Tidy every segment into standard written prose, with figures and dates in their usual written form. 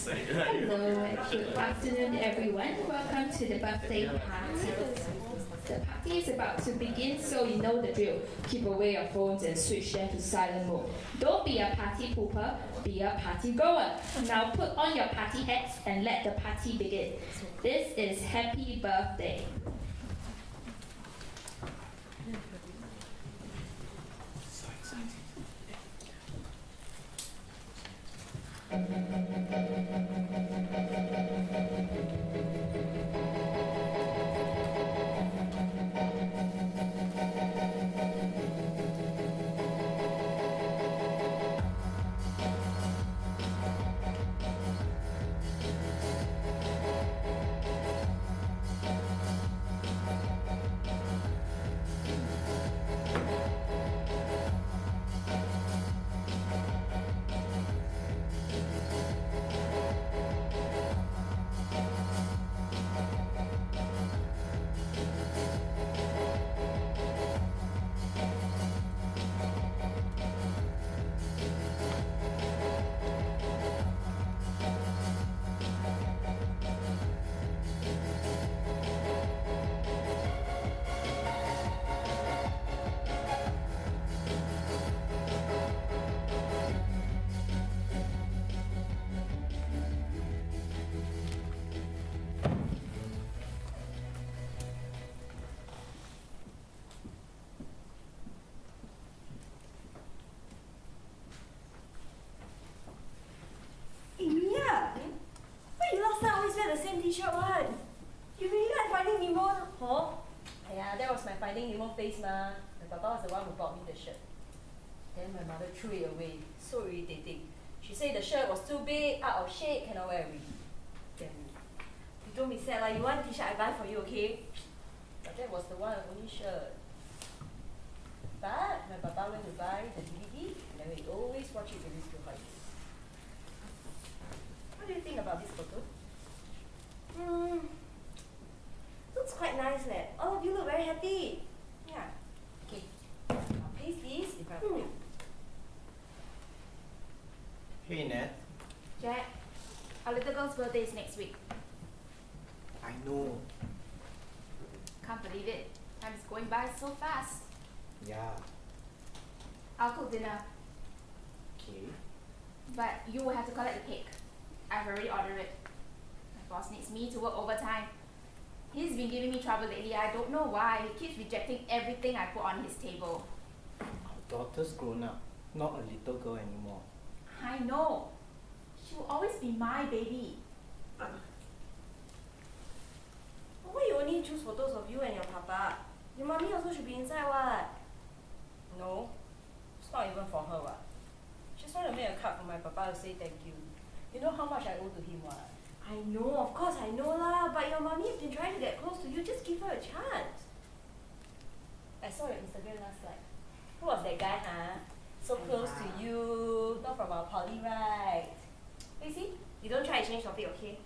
Hello and good afternoon everyone. Welcome to the birthday party. The party is about to begin, so you know the drill. Keep away your phones and switch them to silent mode. Don't be a party pooper, be a party goer. Now put on your party hats and let the party begin. This is Happy Birthday. T-shirt one. You really like Finding Nemo? Huh? Yeah, that was my Finding Nemo face ma. My papa was the one who bought me the shirt. Then my mother threw it away. So irritating. She said the shirt was too big, out of shape, cannot wear it. Damn me. You don't be sad lah. You want T-shirt I buy for you, okay? But that was the one and only shirt. But my papa went to buy the DVD and then we always watch it during school holidays. What do you think about this photo? Looks quite nice leh. All of you look very happy. Yeah. Okay. I'll paste these in front of you. Hey Nat. Jack, our little girl's birthday is next week. I know. Can't believe it. Time is going by so fast. Yeah. I'll cook dinner, Okay. but you will have to collect the cake. I've already ordered it. My boss needs me to work overtime. He's been giving me trouble lately. I don't know why. He keeps rejecting everything I put on his table. Our daughter's grown up, not a little girl anymore. I know. She will always be my baby. Why you only choose photos of you and your papa? Your mommy also should be inside what? No. It's not even for her what. Just want to make a card for my papa to say thank you. You know how much I owe to him what? I know, of course I know lah, but your mommy has been trying to get close to you, just give her a chance. I saw your Instagram last night. Who was that guy, huh? So close to you, not from our poly, right? You see, you don't try to change topic, okay?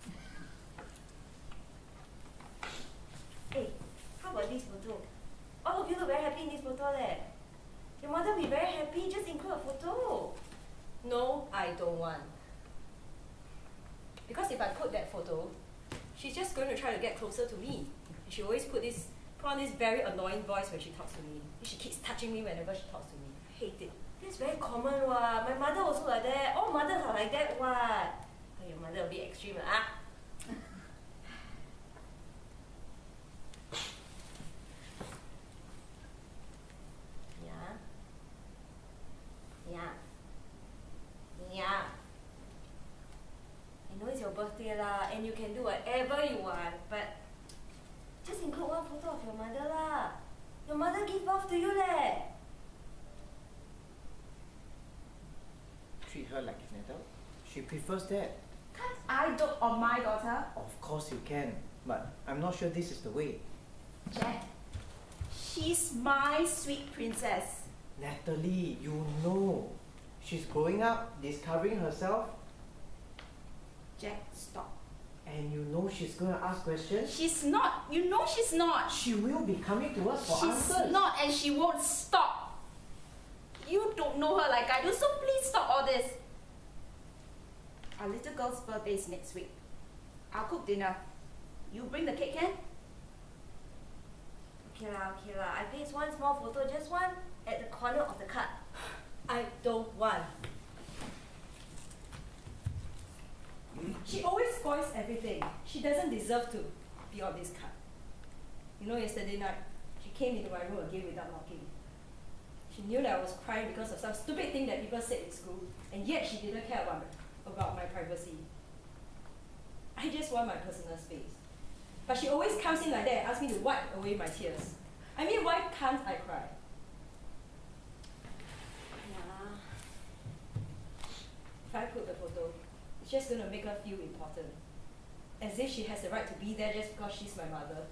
Hey, how about this photo? All of you look very happy in this photo leh. Your mother will be very happy, just include a photo. No, I don't want. Because if I put that photo, she's just going to try to get closer to me. She always put on this very annoying voice when she talks to me. She keeps touching me whenever she talks to me. I hate it. That's very common what. My mother also like that. All mothers are like that what. Oh, your mother a bit extreme ah. Yeah. Yeah. Yeah. I know it's your birthday lah, and you can do whatever you want, but just include one photo of your mother lah. Your mother gave birth to you leh. Treat her like an adult. She prefers that. Can't I dote on my daughter? Of course you can, but I'm not sure this is the way. Jack, she's my sweet princess. Natalie, you know. She's growing up, discovering herself. Jack, stop. And you know she's going to ask questions. She's not. You know she's not. She will be coming to us for answers. She's not, and she won't stop. You don't know her like I do, so please stop all this. Our little girl's birthday is next week. I'll cook dinner. You bring the cake, Ken? Okay lah. I think it's one small photo, just one at the corner of the card. I don't want. She always spoils everything. She doesn't deserve to be on this card. You know, yesterday night, she came into my room again without knocking. She knew that I was crying because of some stupid thing that people said in school, and yet she didn't care about my privacy. I just want my personal space. But she always comes in like that and asks me to wipe away my tears. I mean, why can't I cry? Yeah. If I put the photo, it's just going to make her feel important. As if she has the right to be there just because she's my mother.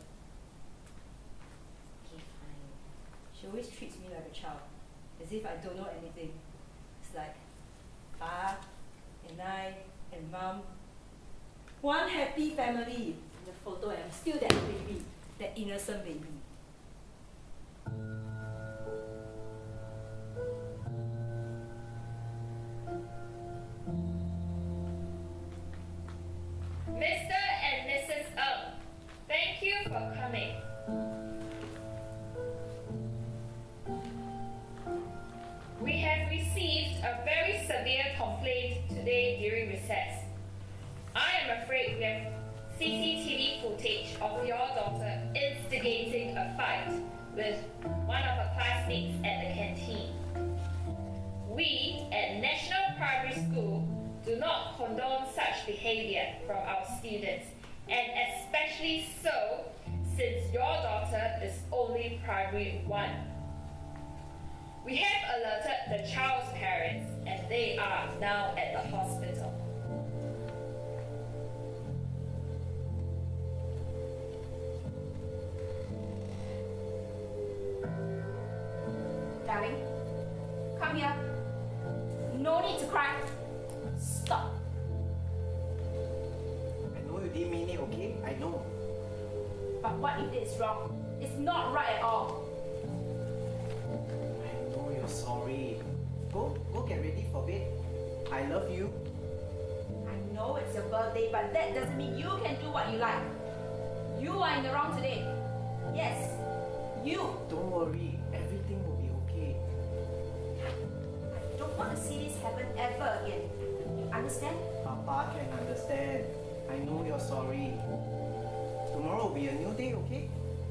Okay, fine. She always treats me like a child, as if I don't know anything. It's like, Pa, and I, and Mom, one happy family. In the photo, and I'm still that baby, that innocent baby. Mr. and Mrs. Ng, thank you for coming. We have received a very severe complaint today during recess. I am afraid we have CCTV footage of your daughter instigating a fight with one of her classmates at the canteen. We at National Primary School do not condone such behavior from our students, and especially so since your daughter is only Primary 1. We have alerted the child's parents, and they are now at the hospital. Darling, come here. No need to cry. Stop. I know you didn't mean it, okay? I know. But what you did is wrong. It's not right at all. I know you're sorry. Go get ready for bed. I love you. I know it's your birthday, but that doesn't mean you can do what you like. You are in the wrong today. Yes, you. Don't worry. Everything will be okay. I don't want to see this happen ever again. You understand? Papa can understand. I know you're sorry. Tomorrow will be a new day, okay?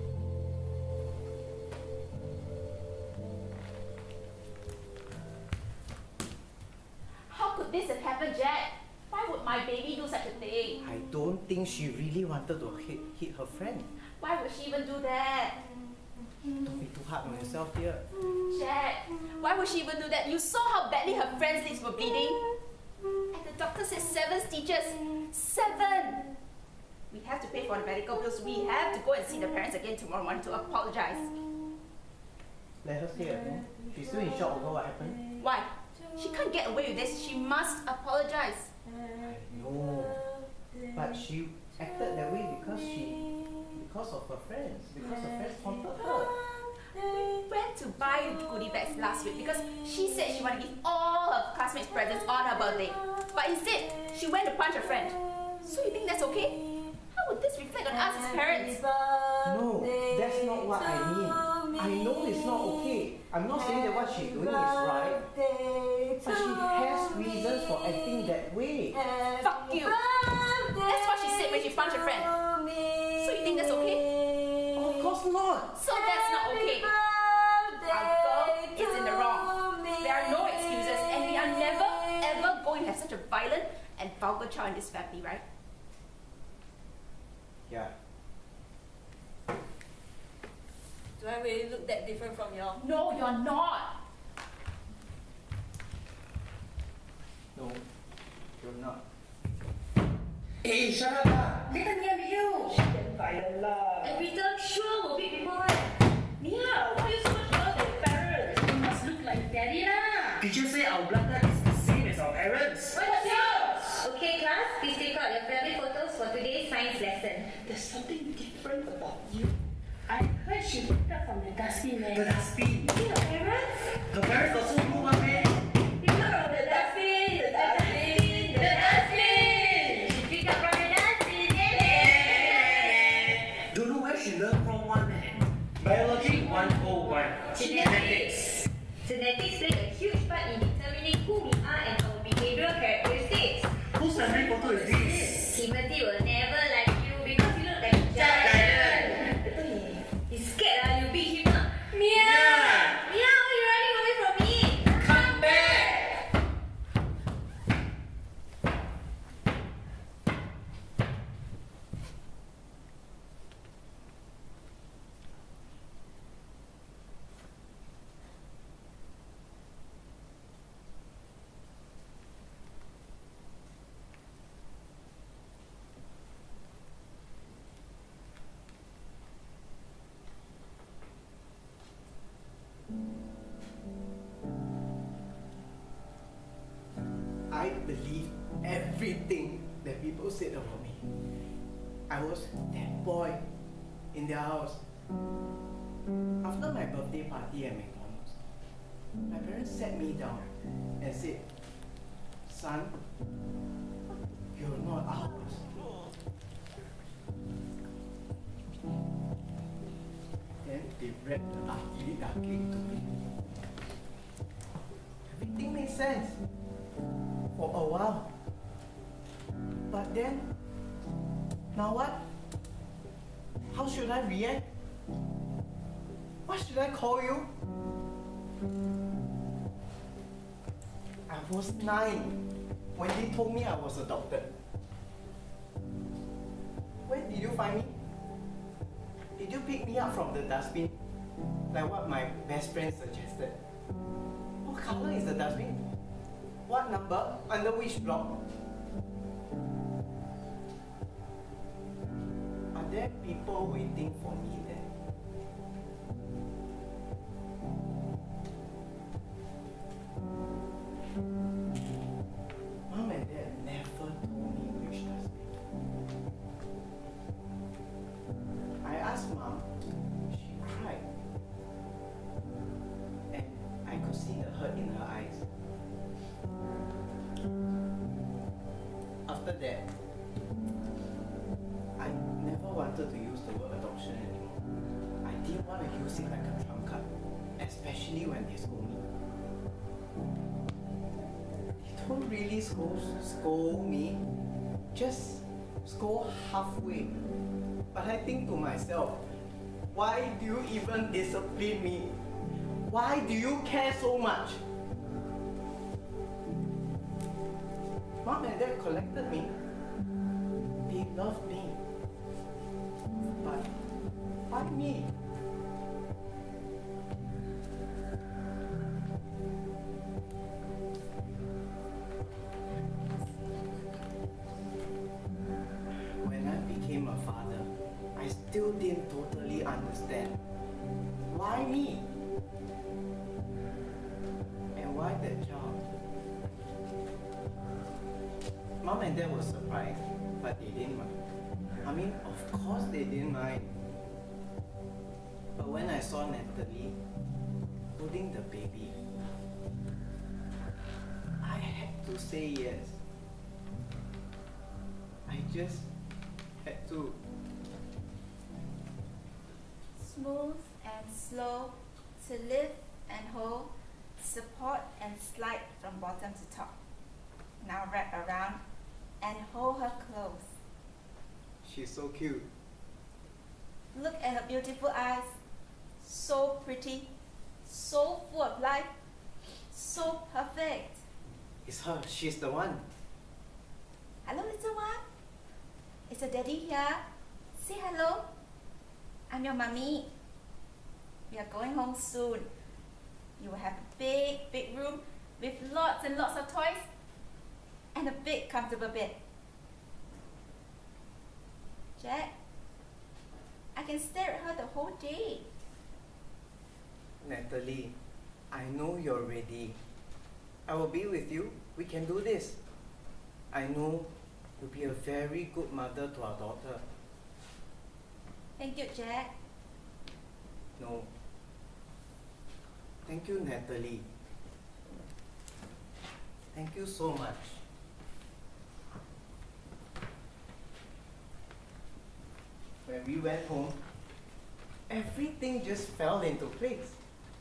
How could this have happened, Jack? Why would my baby do such a thing? I don't think she really wanted to hit her friend. Why would she even do that? Don't be too hard on yourself here. Jack, why would she even do that? You saw how badly her friend's lips were bleeding? And the doctor said 7 stitches. 7! We have to pay for the medical bills. We have to go and see the parents again tomorrow morning to apologize. Let her stay at home. She's still in shock over what happened. Why? She can't get away with this. She must apologize. I know. But she acted that way because of her friends. Because her friends haunted her. We went to buy goodie bags last week because she said she wanted to give all her classmates presents on her birthday. But instead, she went to punch her friend. So you think that's okay? How would this reflect on us as parents? No, that's not what I mean. I know it's not okay. I'm not saying that what she's doing is right. But she has reasons for acting that way. Fuck you! That's what she said when she punched her friend. So you think that's okay? Of course not. So that's not okay. Our girl is in the wrong. There are no excuses, and we are never ever going to have such a violent and vulgar child in this family, right? Yeah. Do I really look that different from y'all? No, you're not. No, you're not. Hey, shut up lah! Dia kan diam you. Damn violent lah! Every time sure will beat people right. Mia, why you so much older than parents? You must look like daddy lah. Teacher say our blood type is the same as our parents. What's yours? Okay, class, please take out your family photos for today's science lesson. There's something different about you. I heard she picked up from the dustbin, man. The dustbin? You see your parents? Her parents got so rude, man. Pick up from the dustbin, the dustbin, the dustbin. that people said about me. I was that boy in their house. After my birthday party at McDonald's, my parents sat me down and said, "Son, you're not ours." Then they read the ugly duckling to me. Everything made sense for a while. But then, now what? How should I react? What should I call you? I was 9 when they told me I was adopted. Where did you find me? Did you pick me up from the dustbin? Like what my best friend suggested? What color is the dustbin? What number? Under which block? Are there people waiting for me there? Mom and Dad never told me which dustbin. I asked Mom, she cried. And I could see the hurt in her eyes. After that, I never wanted to use the word adoption anymore. I didn't want to use it like a trump card, especially when they scold me. They don't really scold me, just scold halfway. But I think to myself, why do you even discipline me? Why do you care so much? Mom and Dad collected me. They loved me. But why me? When I became a father, I still didn't totally understand. Why me? And why that child? Mom and Dad were surprised, but they didn't mind. I mean, of course they didn't mind. But when I saw Natalie holding the baby, I had to say yes. I just had to. Smooth and slow to lift and hold, support and slide from bottom to top. Now wrap around and hold her close. She's so cute. Look at her beautiful eyes. So pretty, so full of life, so perfect. It's her. She's the one. Hello, little one. Is your daddy here? Say hello. I'm your mommy. We are going home soon. You will have a big, big room with lots and lots of toys and a big, comfortable bed. Jack, I can stare at her the whole day. Natalie, I know you're ready. I will be with you. We can do this. I know you'll be a very good mother to our daughter. Thank you, Jack. No. Thank you, Natalie. Thank you so much. When we went home, everything just fell into place.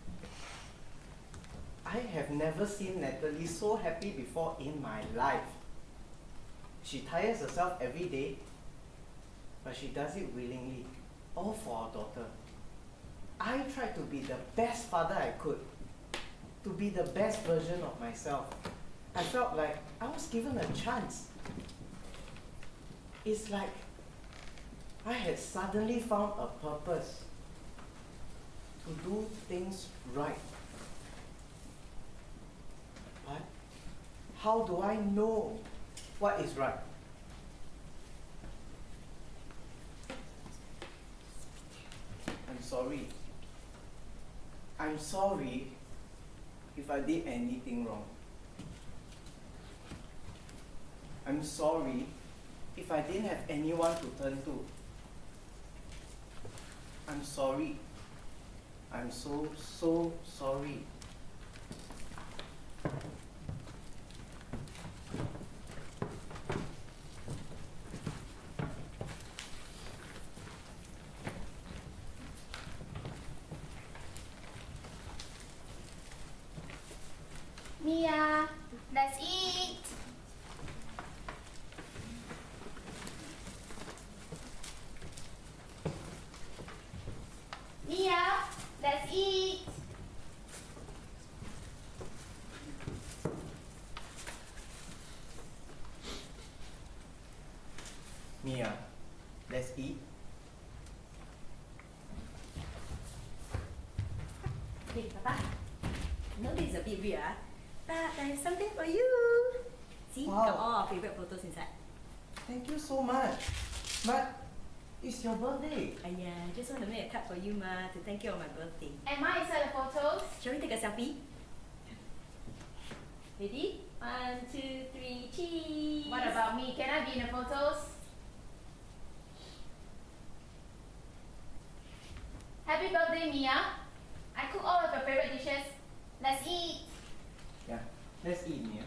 I have never seen Natalie so happy before in my life. She tires herself every day, but she does it willingly, all for our daughter. I tried to be the best father I could, to be the best version of myself. I felt like I was given a chance. It's like I had suddenly found a purpose to do things right. But how do I know what is right? I'm sorry. I'm sorry if I did anything wrong. I'm sorry if I didn't have anyone to turn to. I'm sorry. I'm so sorry. Mia, let's eat. Mia, let's eat. Mia, let's eat. Hey, Papa. I know this is a bit weird, but there's something for you. See, Wow. got all our favorite photos inside. Thank you so much. But it's your birthday. I just want to make a card for you, Ma, to thank you on my birthday. Am I inside the photos? Shall we take a selfie? Ready? 1, 2, 3, cheese! What about me? Can I be in the photos? Happy birthday, Mia. I cook all of your favorite dishes. Let's eat. Yeah, let's eat, Mia.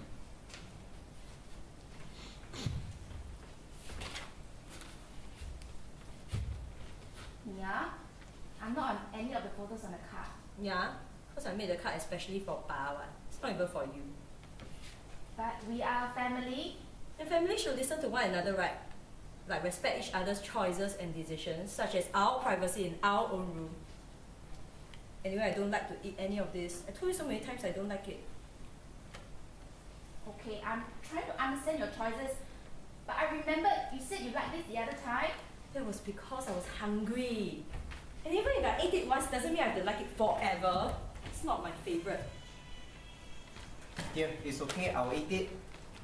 Mia, I'm not on any of the photos on the card. Yeah, because I made the card especially for Pa. It's not even for you. But we are family. And family should listen to one another, right? Like respect each other's choices and decisions, such as our privacy in our own room. Anyway, I don't like to eat any of this. I told you so many times I don't like it. Okay, I'm trying to understand your choices. But I remember you said you liked this the other time. That was because I was hungry. And even if I ate it once, doesn't mean I have to like it forever. It's not my favorite. Dear, it's okay, I'll eat it.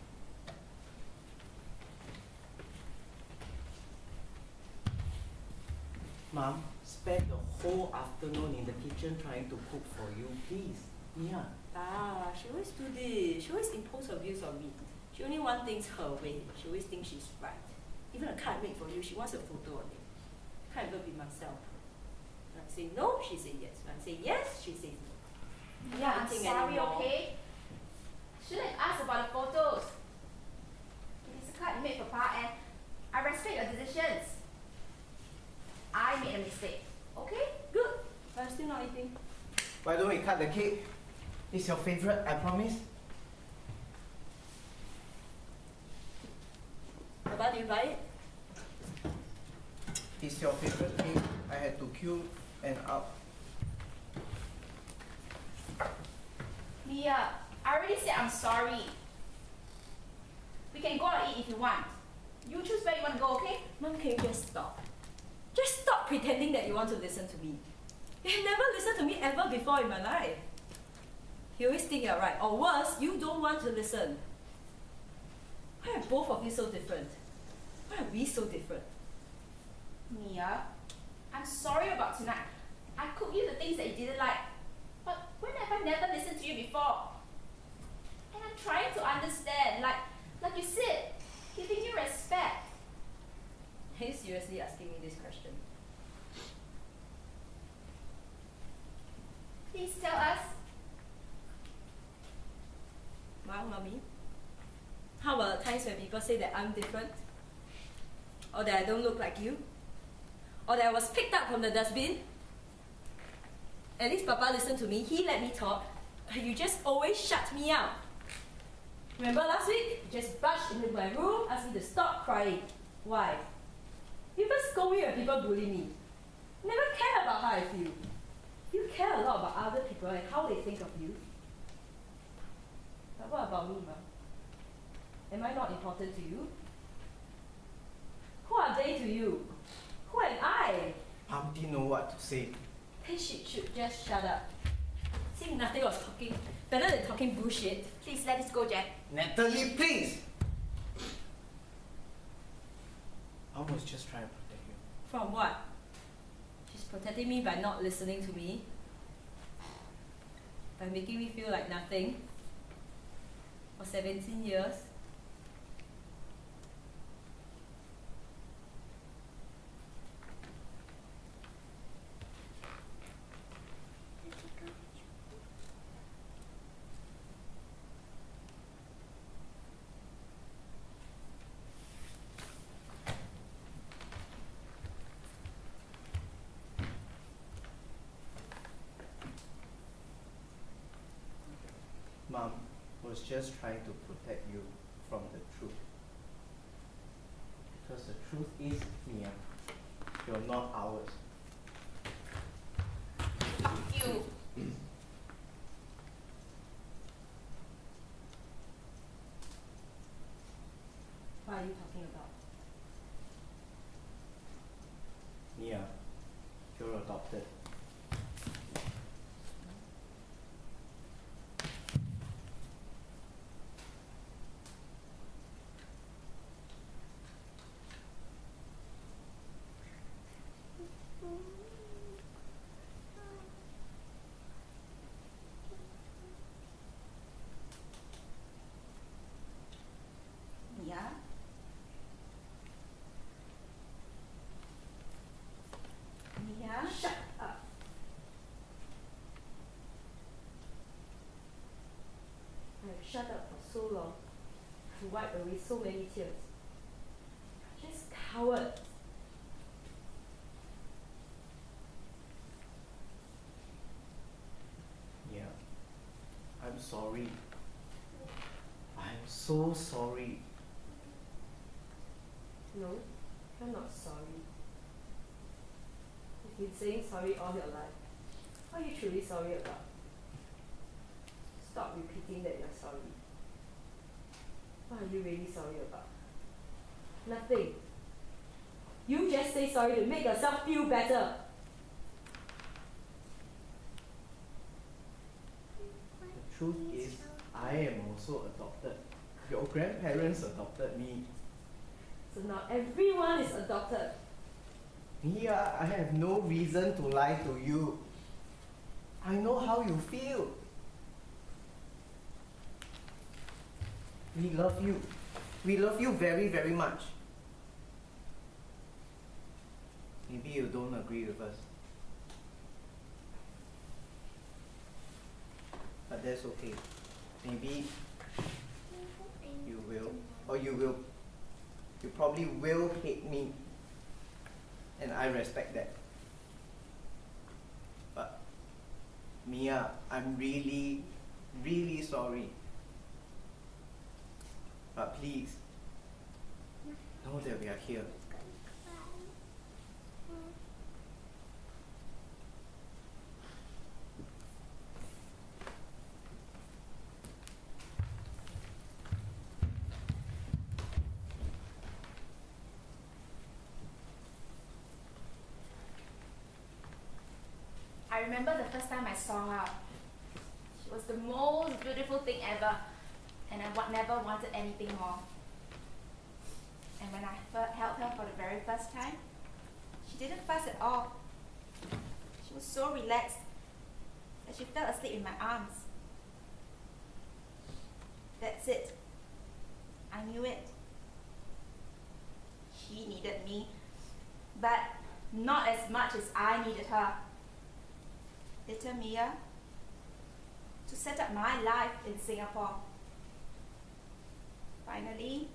Mom, spend the whole afternoon in the kitchen trying to cook for you, please. Mia. Ah, she always do this. She always impose her views on me. She only wants things her way. She always thinks she's right. Even a card I made for you, she wants a photo of it. Can't even be myself. When I say no, she says yes. When I say yes, she says no. Yeah, I'm Eating sorry, anymore. okay? Shouldn't have asked about the photos. It is a card you made for Pa and I respect your decisions. I made a mistake, okay? Good. But I'm still not eating. Why don't we cut the cake? It's your favorite, I promise. Papa, do you buy it? It's your favorite cake. I had to queue and up. Mia, I already said I'm sorry. We can go out and eat if you want. You choose where you want to go, okay? Mom, can you just stop? Just stop pretending that you want to listen to me. You have never listened to me ever before in my life. You always think you're right, or worse, you don't want to listen. Why are both of you so different? Why are we so different? Mia, I'm sorry about tonight. I cooked you the things that you didn't like. But when have I never listened to you before? And I'm trying to understand, like you said, giving you respect. Are you seriously asking me this question? Please tell us. Well, Mommy, how about times when people say that I'm different? Or that I don't look like you? Or that I was picked up from the dustbin? At least Papa listened to me, he let me talk. But you just always shut me out. Remember last week? You just barged into my room, asked me to stop crying. Why? You even scold me when people bully me. You never care about how I feel. You care a lot about other people and how they think of you. But what about me, Mom? Am I not important to you? Who are they to you? Who am I? Mom didn't know what to say. Then she should just shut up. See, nothing was talking. Better than talking bullshit. Please let us go, Jack. Natalie, please! Mom was just trying to protect you. From what? She's protecting me by not listening to me. By making me feel like nothing. For 17 years. was just trying to protect you from the truth. Because the truth is, Mia, you're not ours. Fuck you. What are you talking about? Mia, you're adopted. Mia? Mia? Shut up. I've shut up for so long to wipe away so many tears. Just cowards. Mia, I'm sorry. I'm so sorry. No, you're not sorry. You've been saying sorry all your life. What are you truly sorry about? Stop repeating that you're sorry. What are you really sorry about? Nothing. You just say sorry to make yourself feel better. The truth is, I am also adopted. Your grandparents adopted me. So now everyone is adopted. Mia, I have no reason to lie to you. I know how you feel. We love you. We love you very, very much. Maybe you don't agree with us. But that's okay. Maybe you will, or you probably will hate me. And I respect that. But Mia, I'm really, really sorry. But please, know that we are here. I remember the first time I saw her. She was the most beautiful thing ever, and I never wanted anything more. And when I held her for the very first time, she didn't fuss at all. She was so relaxed that she fell asleep in my arms. That's it. I knew it. She needed me, but not as much as I needed her. Little Mia, to set up my life in Singapore. Finally,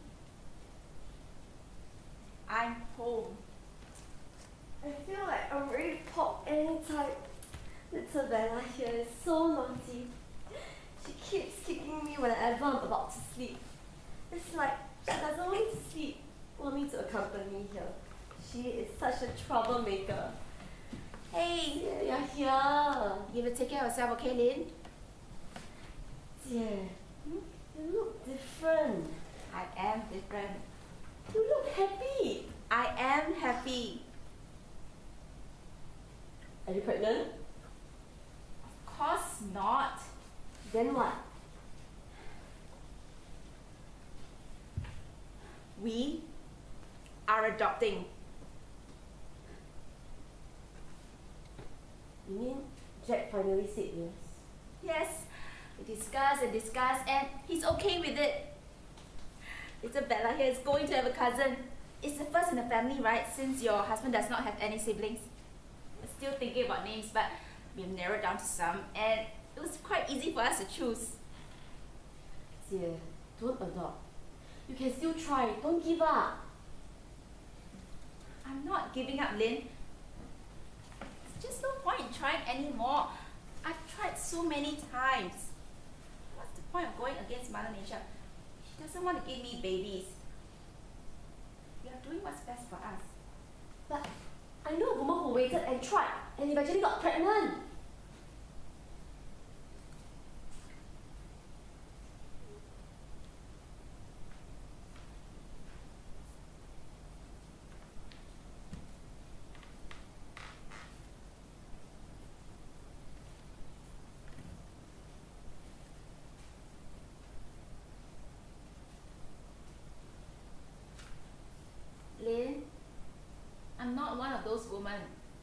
I'm home. I feel like I'm ready to pop anytime. Little Bella here is so naughty. She keeps kicking me whenever I'm about to sleep. It's like she doesn't want me to sleep, want me to accompany her. She is such a troublemaker. Hey, Jie, you're here. you will take care of yourself, okay, Lin? Jie, you look different. I am different. You look happy. I am happy. Are you pregnant? Of course not. Then what? We are adopting. You mean Jack finally said yes? Yes, we discussed and discussed, and he's okay with it. Little Bella here is going to have a cousin. It's the first in the family, right? Since your husband does not have any siblings. We're still thinking about names, but we've narrowed down to some, and it was quite easy for us to choose. Jie, don't adopt. You can still try. Don't give up. I'm not giving up, Lin. There's just no point in trying anymore. I've tried so many times. What's the point of going against Mother Nature? She doesn't want to give me babies. We are doing what's best for us. But I know a woman who waited and tried and eventually got pregnant. Lynn, I'm not one of those women.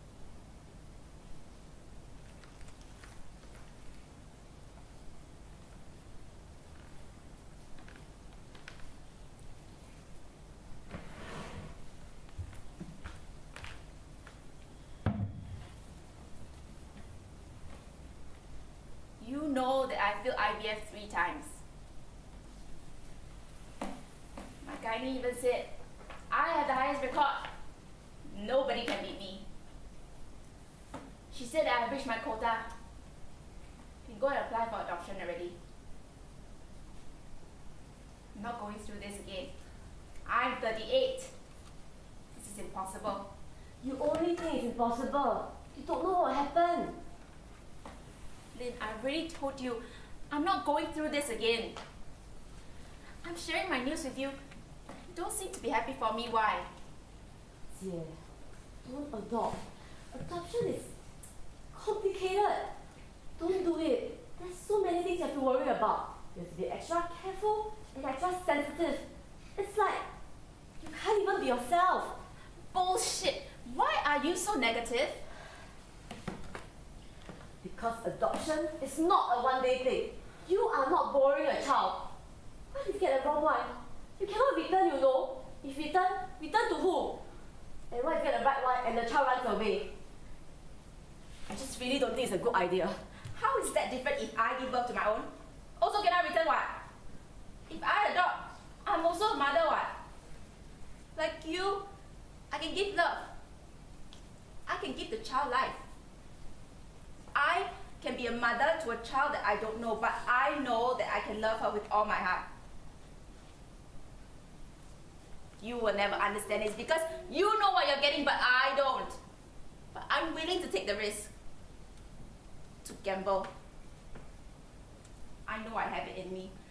You know that I failed IVF 3 times. My gynae even said I have the highest record. Nobody can beat me. She said that I have reached my quota. You can go and apply for adoption already. I'm not going through this again. I'm 38. This is impossible. You only think it's impossible. You don't know what happened. Lynn, I already told you, I'm not going through this again. I'm sharing my news with you. You don't seem to be happy for me. Why? Dear, don't adopt. Adoption is complicated. Don't do it. There's so many things you have to worry about. You have to be extra careful and extra sensitive. It's like you can't even be yourself. Bullshit. Why are you so negative? Because adoption is not a one-day thing. You are not borrowing a child. What if you get the wrong one? You cannot return, you know. If return, return to who? And what if you get the right one and the child runs away? I just really don't think it's a good idea. How is that different if I give birth to my own? Also, can I return what? If I adopt, I'm also a mother what? Like you, I can give love. I can give the child life. I can be a mother to a child that I don't know, but I know that I can love her with all my heart. You will never understand this because you know what you're getting, but I don't. But I'm willing to take the risk. To gamble. I know I have it in me.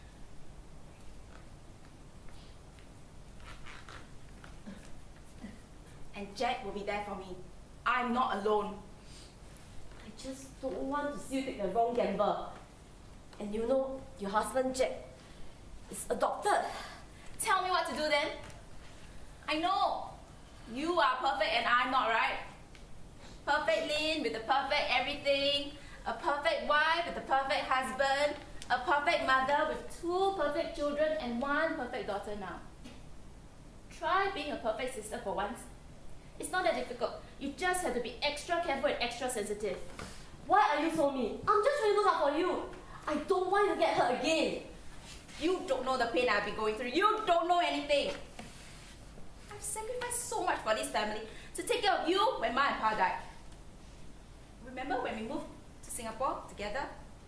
And Jack will be there for me. I'm not alone. I just don't want to see you take the wrong gamble. And you know, your husband Jack is adopted. Tell me what to do then. I know. You are perfect and I'm not, right? Perfect Lynn with the perfect everything. A perfect wife with a perfect husband. A perfect mother with 2 perfect children and 1 perfect daughter now. Try being a perfect sister for once. It's not that difficult. You just have to be extra careful and extra sensitive. Why are you so mean? I'm just trying to look out for you. I don't want you to get hurt again. You don't know the pain I've been going through. You don't know anything. I've sacrificed so much for this family to take care of you when Ma and Pa died. Remember when we moved to Singapore together?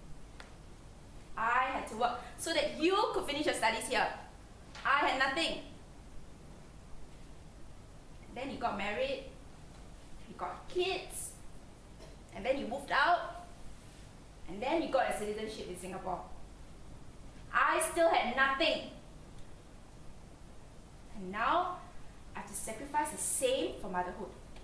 I had to work so that you could finish your studies here. I had nothing. Then you got married, you got kids, and then you moved out, and then you got a citizenship in Singapore. I still had nothing. And now, I have to sacrifice the same for motherhood.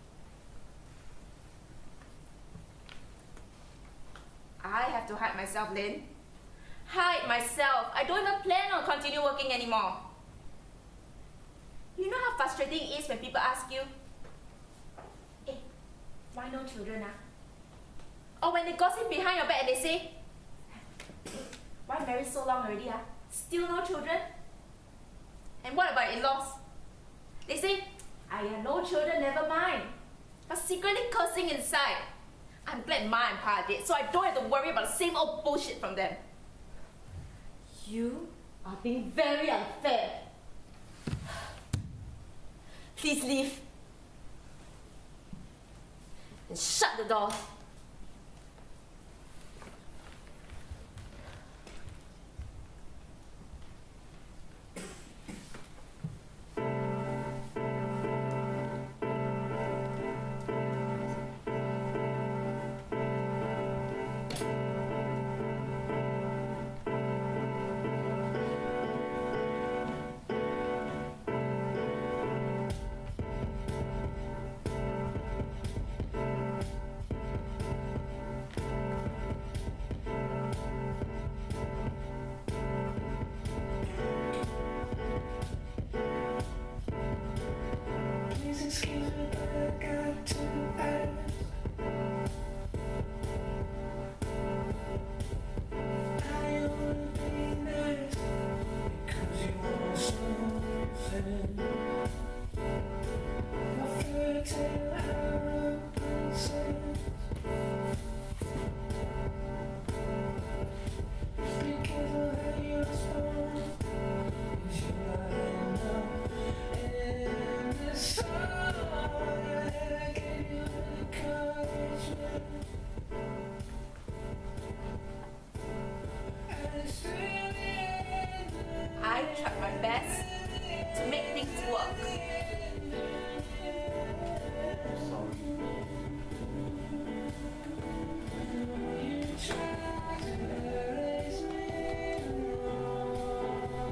I have to hide myself, Lynn. Hide myself. I don't even plan on continue working anymore. You know how frustrating it is when people ask you, hey, why no children, ah? Or when they gossip behind your back and they say, why married so long already, ah? Still no children? And what about in-laws? They say, I have no children, never mind. But secretly cursing inside. I'm glad Ma and Pa are dead, so I don't have to worry about the same old bullshit from them. You are being very unfair. Please leave. And shut the door. got to ask. I wanna be nice because you want something. My fairy tale Arab princess. Be careful how you respond, 'cause you might end up in this song. I gave you encouragement. And still in the end, I tried my best to make things work. I'm sorry. you tried to erase me more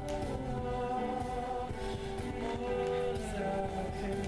than I can.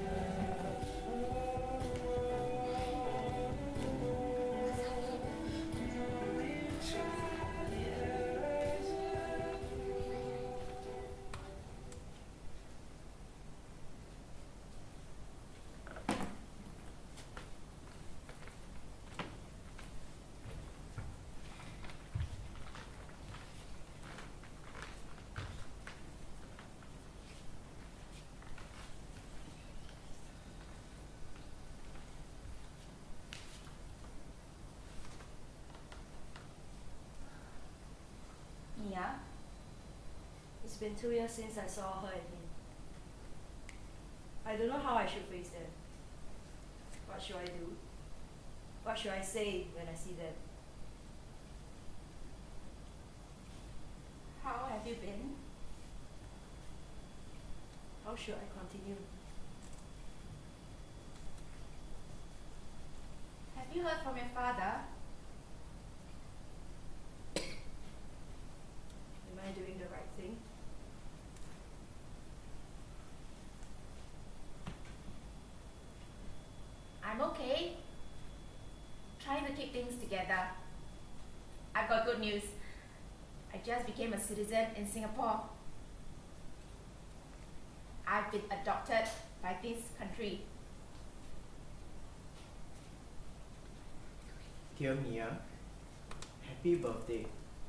Mia, it's been 2 years since I saw her and him. I don't know how I should face them. What should I do? What should I say when I see them? How have you been? How should I continue? Have you heard from your father? Am I doing the right thing? I'm okay. Trying to keep things together. I've got good news. I just became a citizen in Singapore. I've been adopted by this country. Dear Mia, happy birthday.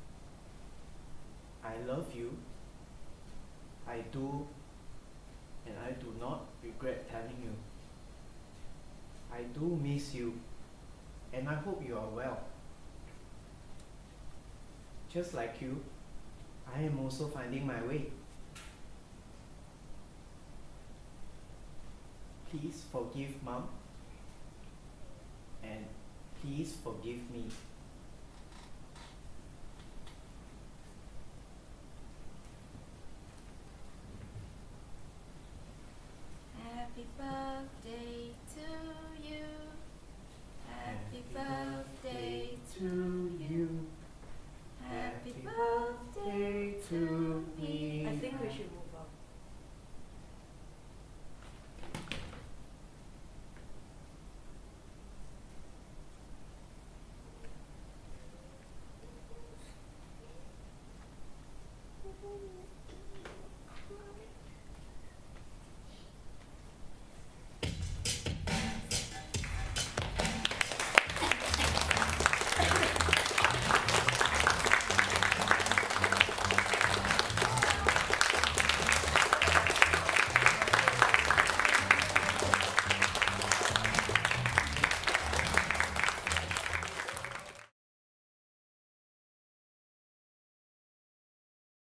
I love you. I do, and I do not regret telling you. I do miss you, and I hope you are well. Just like you, I am also finding my way. Please forgive Mom, and please forgive me.